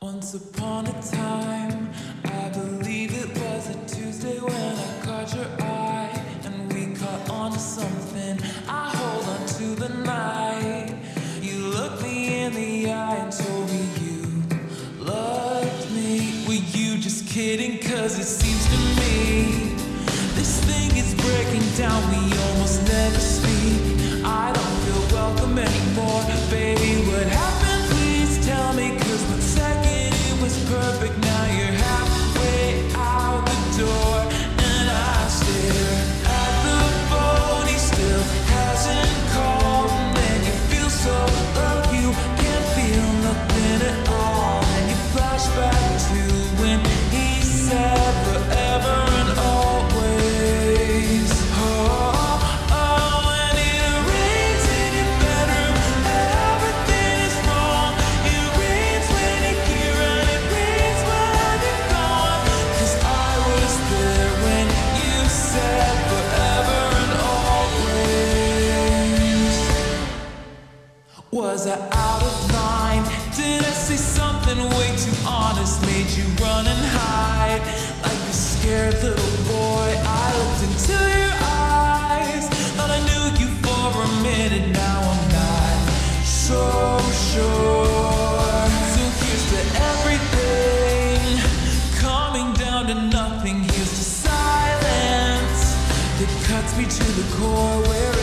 Once upon a time, I believe it was a Tuesday when I caught your eye, and we caught on to something. I hold on to the night. You looked me in the eye and told me you loved me. Were you just kidding? 'Cause it seems to me this thing is breaking down. We almost never speak. I don't feel welcome anymore. Baby, what happened? Please tell me. 'Cause one second it was perfect, now you're halfway out the door. And I stare at the phone, he still hasn't called. And then you feel so low, you can't feel nothing at all. And you flash back to when he said forever and always. And it rains in your bedroom, everything is wrong. It rains when you're here and it rains when you're gone. 'Cause I was there when you said forever and always. Was I out of line? Did I say something way too honest? Made you run and hide like a scared little boy. I looked into your eyes, thought I knew you for a minute. Now I'm not so sure. So here's to everything coming down to nothing. Here's to silence that cuts me to the core. Where